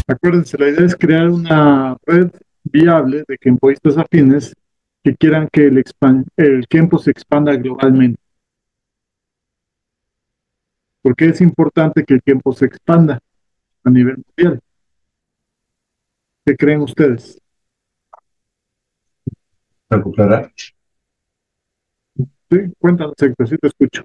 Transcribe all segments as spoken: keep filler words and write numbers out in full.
Acuérdense, la idea es crear una red viable de kempoístas afines que quieran que el, expan- el Kempo se expanda globalmente. ¿Por qué es importante que el Kempo se expanda a nivel mundial? ¿Qué creen ustedes? Recuperar. Sí, cuéntanos, Héctor, sí te escucho.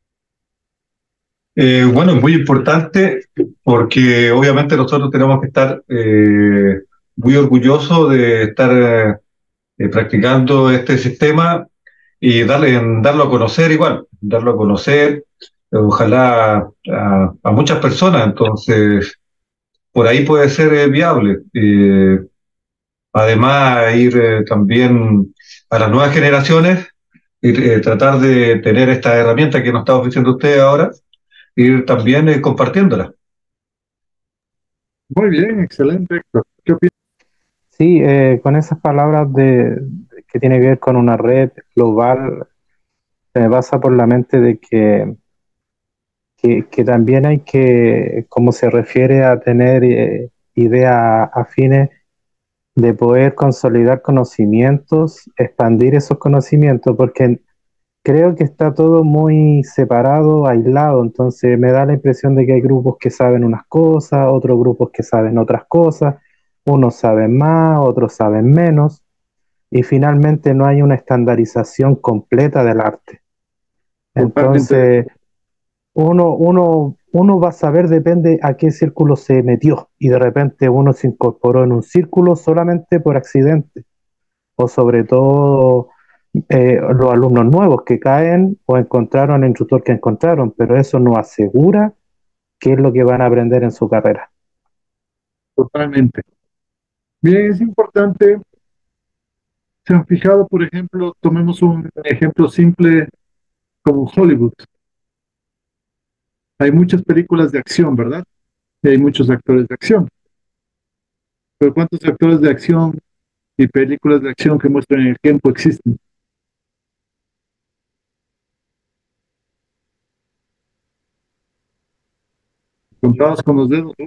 Eh, bueno, es muy importante porque obviamente nosotros tenemos que estar eh, muy orgullosos de estar eh, practicando este sistema y darle, darlo a conocer igual, darlo a conocer, eh, ojalá a, a muchas personas, entonces por ahí puede ser eh, viable. Eh, además, ir eh, también a las nuevas generaciones y eh, tratar de tener esta herramienta que nos está ofreciendo usted ahora, ir también eh, compartiéndola. Muy bien, excelente, Héctor. ¿Qué opinas? Sí, eh, con esas palabras de, de que tiene que ver con una red global, se me pasa por la mente de que, que, que también hay que, como se refiere a tener eh, ideas afines, de poder consolidar conocimientos, expandir esos conocimientos, porque creo que está todo muy separado, aislado, entonces me da la impresión de que hay grupos que saben unas cosas, otros grupos que saben otras cosas, unos saben más, otros saben menos, y finalmente no hay una estandarización completa del arte. Totalmente de Entonces, uno, uno, uno va a saber, depende a qué círculo se metió, y de repente uno se incorporó en un círculo solamente por accidente, o sobre todo eh, los alumnos nuevos que caen o encontraron el instructor que encontraron, pero eso no asegura qué es lo que van a aprender en su carrera. totalmente. Bien, es importante. ¿Se han fijado, por ejemplo, tomemos un ejemplo simple como Hollywood? Hay muchas películas de acción, ¿verdad? Y hay muchos actores de acción. Pero ¿cuántos actores de acción y películas de acción que muestran el tiempo existen? Contados con los dedos.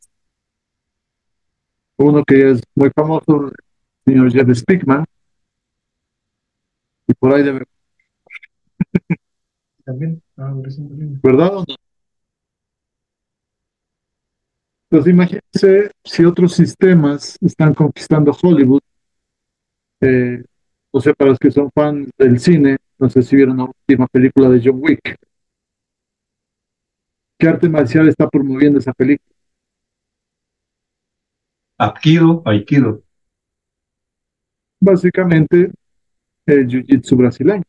Uno que es muy famoso, el señor Jeff Speakman, y por ahí debe, También, ah, recién. ¿verdad o no? Entonces imagínense si otros sistemas están conquistando Hollywood. Eh, no sé, para los que son fans del cine, no sé si vieron la última película de John Wick. ¿Qué arte marcial está promoviendo esa película? Aikido, Aikido. Básicamente, el Jiu-Jitsu brasileño.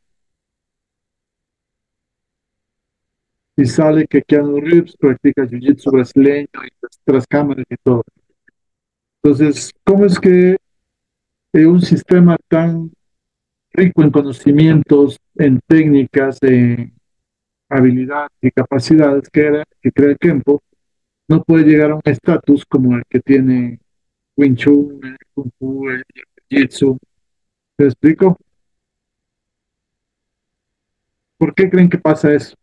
Y sale que Keanu Reeves practica Jiu-Jitsu brasileño y tras, tras cámaras y todo. Entonces, ¿cómo es que eh, un sistema tan rico en conocimientos, en técnicas, en habilidades y capacidades que, era, que crea el Kempo, no puede llegar a un estatus como el que tiene Wing Chun, el Kung Fu, el Jiu-Jitsu? ¿Te explico? ¿Por qué creen que pasa eso?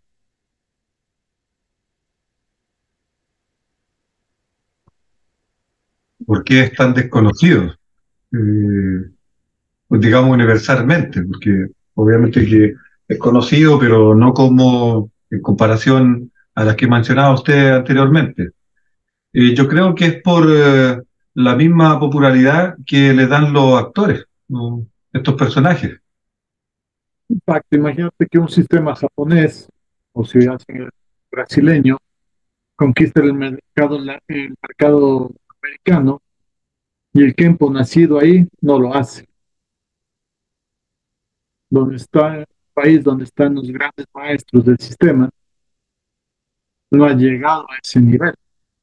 ¿Por qué es tan desconocido? Eh, pues digamos universalmente, porque obviamente que es conocido, pero no como en comparación a las que mencionaba usted anteriormente. Eh, yo creo que es por eh, la misma popularidad que le dan los actores, ¿no? Estos personajes. Impacto. Imagínate que un sistema japonés, o si hacen el brasileño, conquista el mercado, el mercado americano y el Kempo nacido ahí no lo hace. Donde está el país, donde están los grandes maestros del sistema, no ha llegado a ese nivel.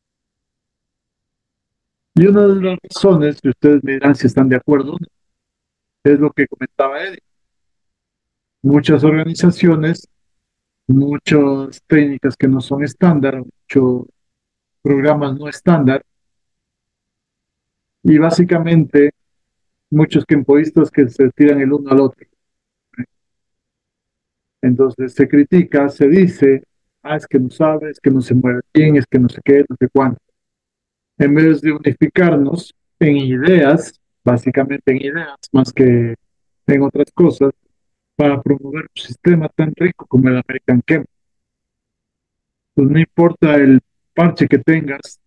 Y una de las razones, que ustedes me dirán si están de acuerdo, es lo que comentaba Eddie. Muchas organizaciones, muchas técnicas que no son estándar, muchos programas no estándar, y básicamente muchos kempoístas que se tiran el uno al otro. Entonces se critica, se dice, ah, es que no sabe, es que no se mueve bien, es que no sé qué, no sé cuánto. en vez de unificarnos en ideas, básicamente en ideas, más que en otras cosas, para promover un sistema tan rico como el American Camp. Pues no importa el parche que tengas,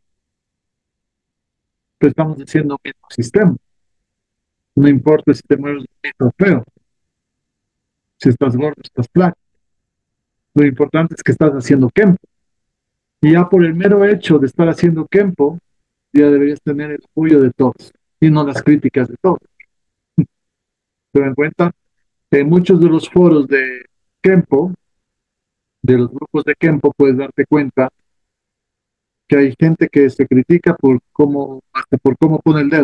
pues estamos haciendo el mismo sistema. No importa si te mueves bonito o feo, si estás gordo, estás flaco. Lo importante es que estás haciendo Kempo. Y ya por el mero hecho de estar haciendo Kempo, ya deberías tener el apoyo de todos y no las críticas de todos. ¿Se dan cuenta? En muchos de los foros de Kempo, de los grupos de Kempo, puedes darte cuenta que hay gente que se critica por cómo, hasta por cómo pone el dedo.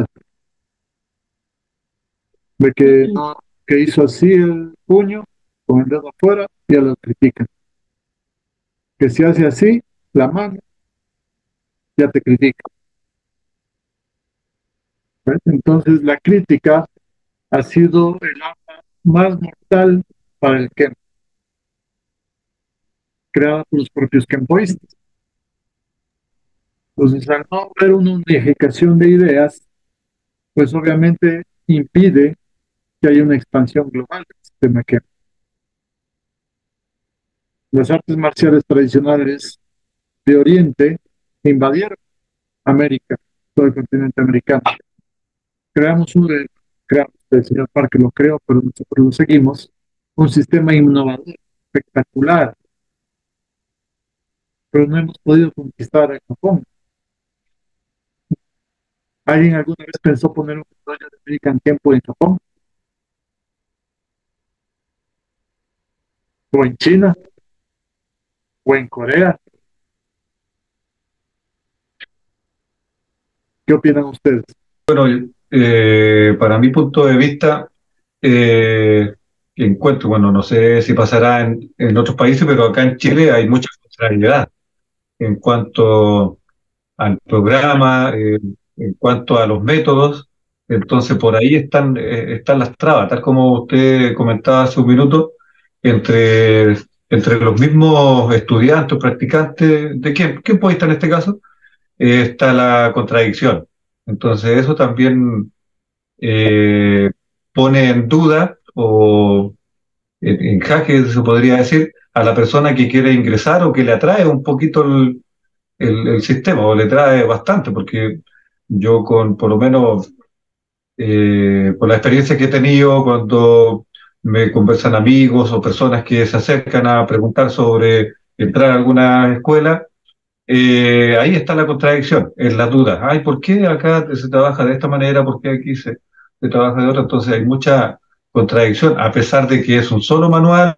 De que no, que hizo así el puño, con el dedo afuera, ya lo critican. Que si hace así, la mano, ya te critican. ¿Ves? Entonces la crítica ha sido el arma más mortal para el Kempo, creada por los propios Kempoistas. Entonces, al no haber una unificación de ideas, pues obviamente impide que haya una expansión global del sistema Kempo. Las artes marciales tradicionales de Oriente invadieron América, todo el continente americano. Creamos un, creamos, el señor Parker lo creó, pero nosotros lo seguimos, un sistema innovador, espectacular, pero no hemos podido conquistar el Japón. ¿Alguien alguna vez pensó poner un rollo de American Tempo en Japón? ¿O en China? ¿O en Corea? ¿Qué opinan ustedes? Bueno, eh, para mi punto de vista, eh, encuentro, bueno, no sé si pasará en, en otros países, pero acá en Chile hay mucha contrariedad en cuanto al programa, eh, en cuanto a los métodos. Entonces, por ahí están, eh, están las trabas, tal como usted comentaba hace un minuto, entre, entre los mismos estudiantes, practicantes, ¿de quién? ¿Quién puede estar en este caso? Eh, está la contradicción. Entonces, eso también eh, pone en duda o en, en jaque, se podría decir, a la persona que quiere ingresar o que le atrae un poquito el, el, el sistema, o le trae bastante, porque yo con, por lo menos, eh, por la experiencia que he tenido cuando me conversan amigos o personas que se acercan a preguntar sobre entrar a alguna escuela, eh, ahí está la contradicción, es la duda. Ay, ¿por qué acá se trabaja de esta manera? ¿Por qué aquí se, se trabaja de otra? Entonces hay mucha contradicción, a pesar de que es un solo manual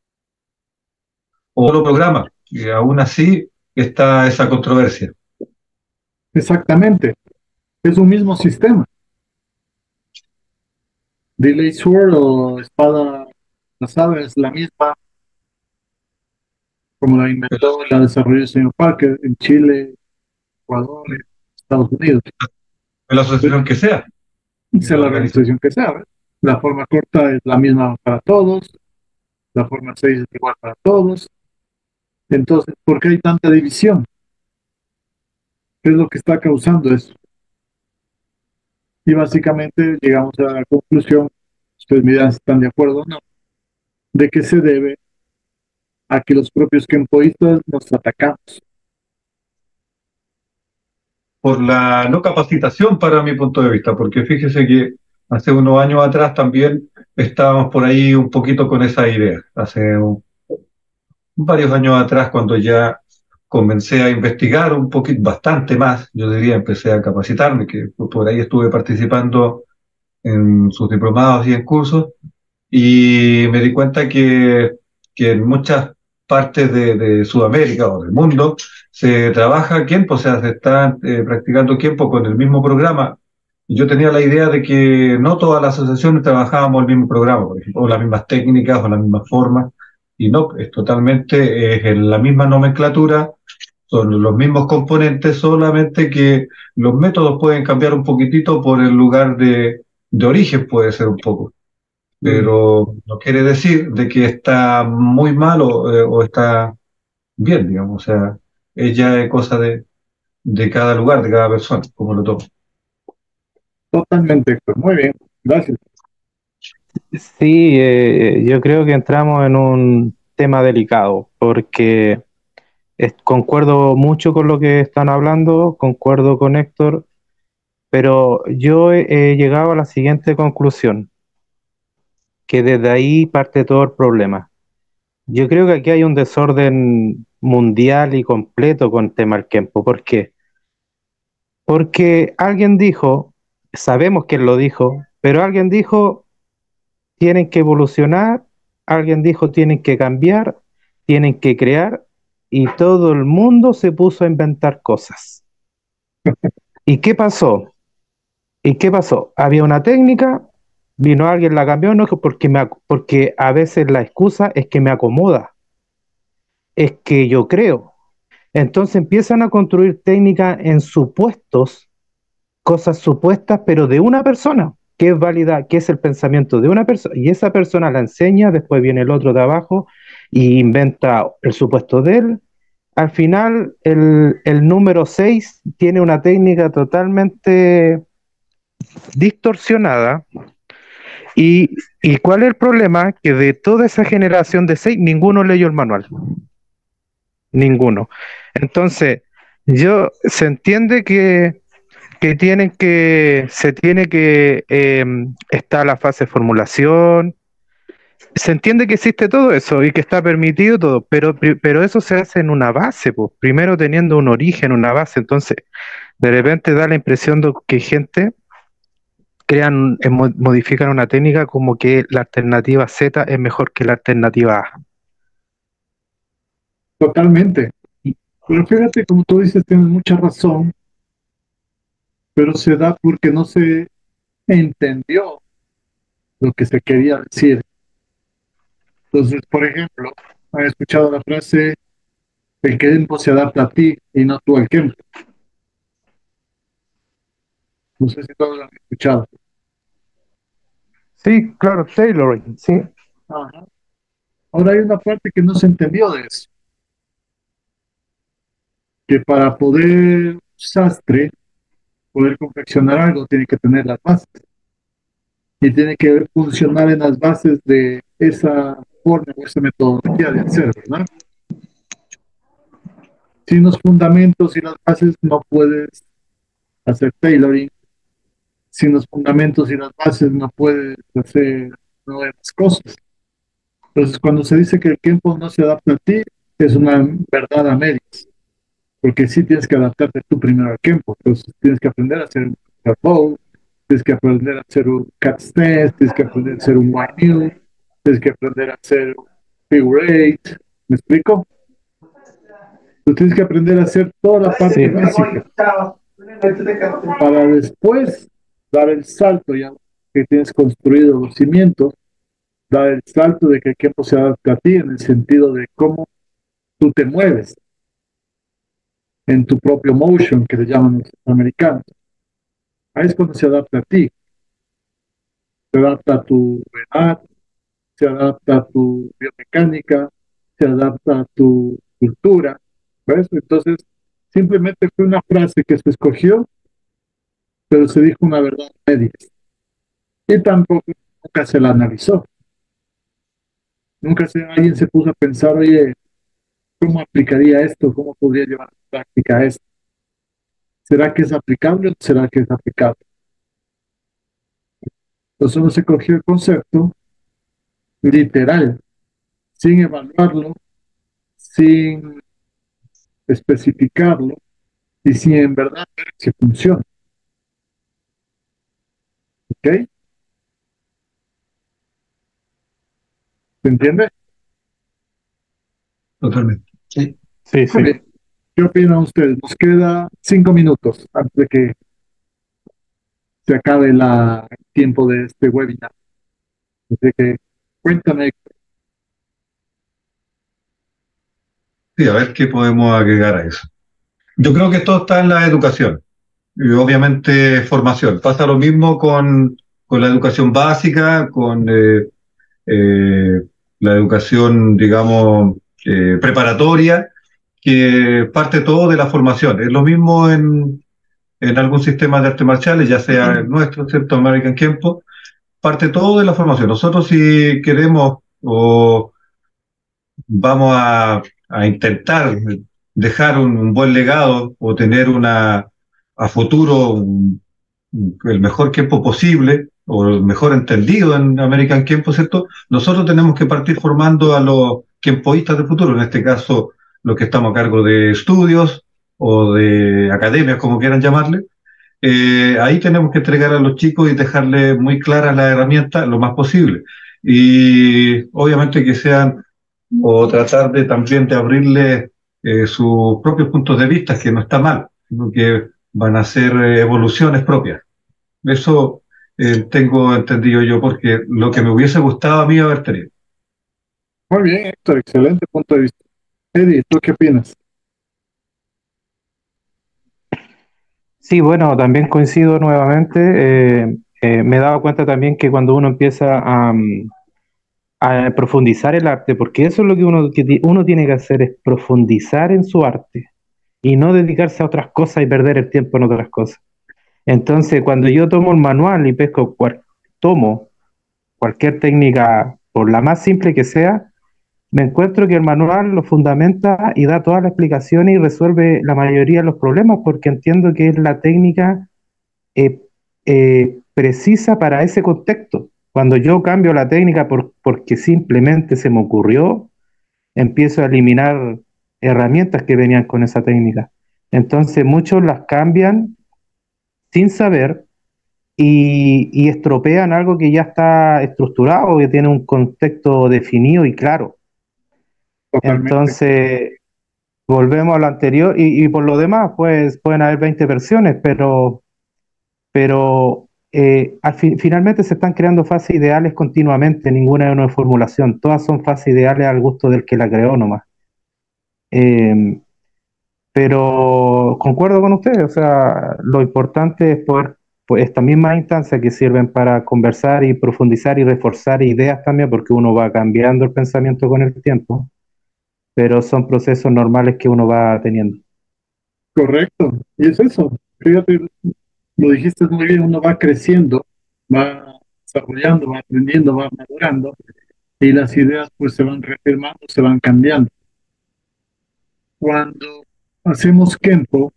o solo programa, y aún así está esa controversia. Exactamente, es un mismo sistema. Delay Sword o espada lanzada es la misma, como la inventó, la desarrolló el señor Parker en Chile, Ecuador, Estados Unidos. En la asociación que sea. Sea la organización que sea, ¿ves? La forma corta es la misma para todos, la forma seis es igual para todos. Entonces, ¿por qué hay tanta división? ¿Qué es lo que está causando eso? Y básicamente llegamos a la conclusión, ustedes me dirán si están de acuerdo o no, de que se debe a que los propios kempoístas nos atacamos. Por la no capacitación para mi punto de vista, porque fíjese que hace unos años atrás también estábamos por ahí un poquito con esa idea. Hace un, varios años atrás, cuando ya comencé a investigar un poquito, bastante más, yo diría, empecé a capacitarme, que por ahí estuve participando en sus diplomados y en cursos, y me di cuenta que, que en muchas partes de, de Sudamérica o del mundo se trabaja Kempo, o sea, se está eh, practicando Kempo con el mismo programa. Y yo tenía la idea de que no todas las asociaciones trabajábamos el mismo programa, por ejemplo, o las mismas técnicas o las mismas formas, y no, es totalmente es en la misma nomenclatura, son los mismos componentes, solamente que los métodos pueden cambiar un poquitito por el lugar de, de origen, puede ser un poco, pero no quiere decir de que está muy mal o, eh, o está bien, digamos, o sea, es ya cosa de, de cada lugar, de cada persona, como lo toma. Totalmente, Héctor. Muy bien, gracias. Sí, eh, yo creo que entramos en un tema delicado, porque es- concuerdo mucho con lo que están hablando, concuerdo con Héctor, pero yo he, he llegado a la siguiente conclusión, que desde ahí parte todo el problema. Yo creo que aquí hay un desorden mundial y completo con el tema del tiempo. ¿Por qué? Porque alguien dijo, sabemos quién lo dijo, pero alguien dijo, tienen que evolucionar, alguien dijo, tienen que cambiar, tienen que crear, y todo el mundo se puso a inventar cosas. ¿Y qué pasó? ¿Y qué pasó? Había una técnica, vino alguien, la cambió, no, porque, me, ac- porque a veces la excusa es que me acomoda, es que yo creo. Entonces empiezan a construir técnicas en supuestos, cosas supuestas, pero de una persona, que es válida, que es el pensamiento de una persona, y esa persona la enseña, después viene el otro de abajo y inventa el supuesto de él. Al final, el, el número seis tiene una técnica totalmente distorsionada. ¿Y, y cuál es el problema? Que de toda esa generación de seis, ninguno leyó el manual. Ninguno. Entonces, yo se entiende que que tienen que, se tiene que, eh, está la fase de formulación, se entiende que existe todo eso y que está permitido todo, pero, pri- pero eso se hace en una base, pues, primero teniendo un origen, una base, entonces de repente da la impresión de que gente crean, eh, mo- modifican una técnica como que la alternativa Z es mejor que la alternativa A. Totalmente. Pero fíjate, como tú dices, tienes mucha razón, pero se da porque no se entendió lo que se quería decir. Entonces, por ejemplo, he escuchado la frase, el tiempo se adapta a ti y no tú al tiempo. No sé si todos lo han escuchado. Sí, claro, tailoring, sí. Ajá. Ahora hay una parte que no se entendió de eso, que para poder un sastre, poder confeccionar algo, tiene que tener las bases y tiene que funcionar en las bases de esa forma o esa metodología de hacer, ¿verdad? Sin los fundamentos y las bases no puedes hacer tailoring, sin los fundamentos y las bases no puedes hacer nuevas cosas. Entonces, cuando se dice que el tiempo no se adapta a ti, es una verdad a medias, porque sí tienes que adaptarte tú primero al tiempo. Entonces, tienes que aprender a hacer un bow, tienes que aprender a hacer un cat stance, tienes que aprender a hacer un wide new, tienes que aprender a hacer un figure eight. ¿Me explico? Tú tienes que aprender a hacer toda la parte Sí. básica para después dar el salto, ya que tienes construido los cimientos, dar el salto de que el tiempo se adapta a ti en el sentido de cómo tú te mueves en tu propio motion, que le llaman los americanos. Ahí es cuando se adapta a ti, se adapta a tu edad, se adapta a tu biomecánica, se adapta a tu cultura. ¿Ves? Entonces, simplemente fue una frase que se escogió, pero se dijo una verdad a medias. Y tampoco nunca se la analizó. Nunca se, alguien se puso a pensar, oye, ¿cómo aplicaría esto? ¿Cómo podría llevar a práctica esto? ¿Será que es aplicable o será que es aplicable? Entonces solo se cogió el concepto literal, sin evaluarlo, sin especificarlo y sin en verdad ver si funciona. ¿Ok? ¿Se entiende? Totalmente. Sí. Sí, sí. Muy bien. ¿Qué opinan ustedes? Nos queda cinco minutos antes de que se acabe la, el tiempo de este webinar. Así que cuéntame. Sí, a ver qué podemos agregar a eso. Yo creo que todo está en la educación y obviamente formación. Pasa lo mismo con, con la educación básica, con eh, eh, la educación, digamos, eh, preparatoria, que parte todo de la formación. Es lo mismo en, en algún sistema de artes marciales, ya sea el nuestro, ¿cierto? American Kempo, parte todo de la formación. Nosotros si queremos o vamos a, a intentar dejar un, un buen legado o tener una a futuro un- el mejor tiempo posible o el mejor entendido en American Kempo, ¿cierto? Nosotros tenemos que partir formando a los kempoístas del futuro, en este caso los que estamos a cargo de estudios o de academias, como quieran llamarle. Eh, ahí tenemos que entregar a los chicos y dejarles muy claras las herramientas lo más posible. Y obviamente que sean, o tratar de también de abrirle eh, sus propios puntos de vista, que no está mal, sino que van a ser eh, evoluciones propias. Eso eh, tengo entendido yo, porque lo que me hubiese gustado a mí haber tenido. Muy bien, Héctor, excelente punto de vista. Eddie, ¿tú qué opinas? Sí, bueno, también coincido nuevamente. eh, eh, me he dado cuenta también que cuando uno empieza a, mm, a profundizar el arte, porque eso es lo que uno, que ti- uno tiene que hacer, es profundizar en su arte y no dedicarse a otras cosas y perder el tiempo en otras cosas. Entonces, cuando yo tomo el manual y pesco, cual- tomo cualquier técnica, por la más simple que sea, me encuentro que el manual lo fundamenta y da todas las explicaciones y resuelve la mayoría de los problemas porque entiendo que es la técnica eh, eh, precisa para ese contexto. Cuando yo cambio la técnica por, porque simplemente se me ocurrió, empiezo a eliminar herramientas que venían con esa técnica. Entonces muchos las cambian sin saber y, y estropean algo que ya está estructurado, que tiene un contexto definido y claro. Totalmente. Entonces, volvemos a lo anterior y, y por lo demás, pues pueden haber veinte versiones, pero, pero eh, al fin- finalmente se están creando fases ideales continuamente, ninguna es una formulación, todas son fases ideales al gusto del que la creó nomás. Eh, pero concuerdo con usted, o sea, lo importante es poder, pues estas mismas instancias que sirven para conversar y profundizar y reforzar ideas también, porque uno va cambiando el pensamiento con el tiempo, pero son procesos normales que uno va teniendo. Correcto. Y es eso. Fíjate, lo dijiste muy bien, uno va creciendo, va desarrollando, va aprendiendo, va madurando y las ideas pues se van reafirmando, se van cambiando. Cuando hacemos Kempo,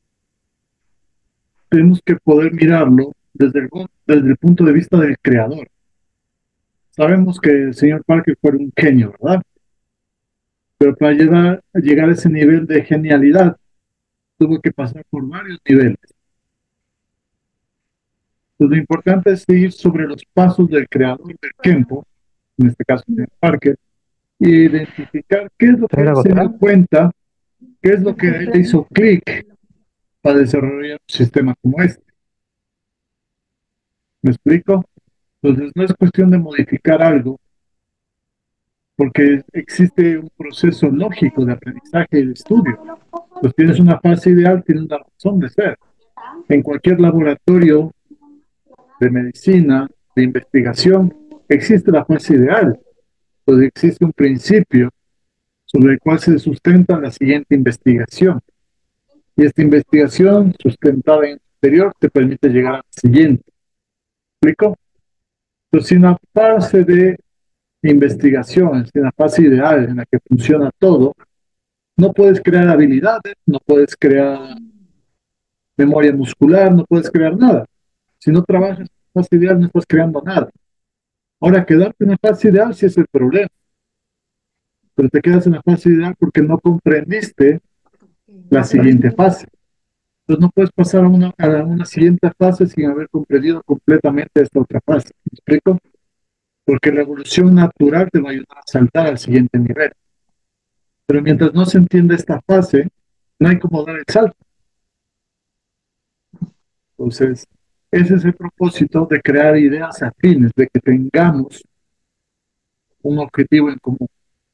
tenemos que poder mirarlo desde el, desde el punto de vista del creador. Sabemos que el señor Parker fue un genio, ¿verdad? Pero para llegar, llegar a ese nivel de genialidad, tuvo que pasar por varios niveles. Entonces, lo importante es seguir sobre los pasos del creador del Kempo, en este caso el señor Parker, y identificar qué es lo ¿Te que voy a él se dio acostar? cuenta, qué es lo que a él le hizo clic para desarrollar un sistema como este. ¿Me explico? Entonces, no es cuestión de modificar algo, porque existe un proceso lógico de aprendizaje y de estudio. Pues tienes una fase ideal, tienes una razón de ser. En cualquier laboratorio de medicina, de investigación, existe la fase ideal. Entonces existe un principio sobre el cual se sustenta la siguiente investigación. Y esta investigación, sustentada en el anterior, te permite llegar a la siguiente. ¿Me explico? Entonces, sin una fase de investigación, sin una fase ideal en la que funciona todo, no puedes crear habilidades, no puedes crear memoria muscular, no puedes crear nada. Si no trabajas en la fase ideal, no estás creando nada. Ahora, quedarte en la fase ideal sí es el problema, pero te quedas en la fase ideal porque no comprendiste la siguiente fase. Entonces no puedes pasar a una, a una siguiente fase sin haber comprendido completamente esta otra fase. ¿Me explico? Porque la evolución natural te va a ayudar a saltar al siguiente nivel. Pero mientras no se entiende esta fase, no hay cómo dar el salto. Entonces, ese es el propósito de crear ideas afines, de que tengamos un objetivo en común.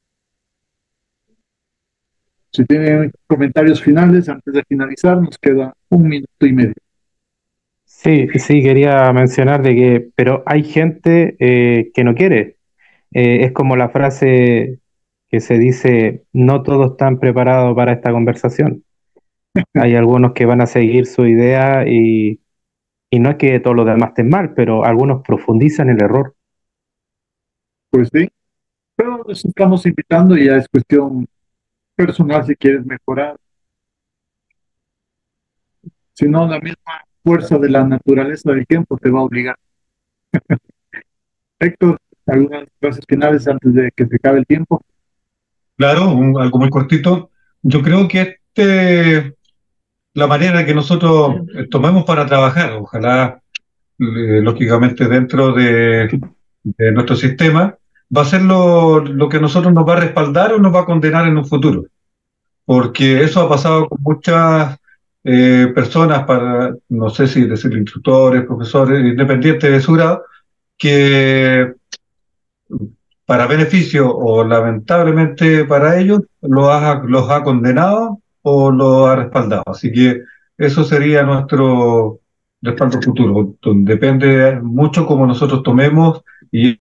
Si tienen comentarios finales, antes de finalizar, nos queda un minuto y medio. Sí, sí, quería mencionar de que, pero hay gente eh, que no quiere. Eh, es como la frase que se dice, no todos están preparados para esta conversación. Hay algunos que van a seguir su idea y, y no es que todos los demás estén mal, pero algunos profundizan el error. Pues sí, pero les estamos invitando y ya es cuestión personal si quieres mejorar. Si no, la misma fuerza de la naturaleza del tiempo te va a obligar. Héctor, algunas frases finales antes de que se acabe el tiempo. Claro, un- algo muy cortito. Yo creo que este, la manera que nosotros eh, tomemos para trabajar, ojalá, eh, lógicamente, dentro de, de nuestro sistema, va a ser lo, lo que a nosotros nos va a respaldar o nos va a condenar en un futuro. Porque eso ha pasado con muchas eh, personas, para, no sé si decir instructores, profesores, independientes de su grado, que para beneficio o lamentablemente para ellos los ha, los ha condenado o los ha respaldado. Así que eso sería nuestro respaldo futuro. Depende mucho cómo nosotros tomemos y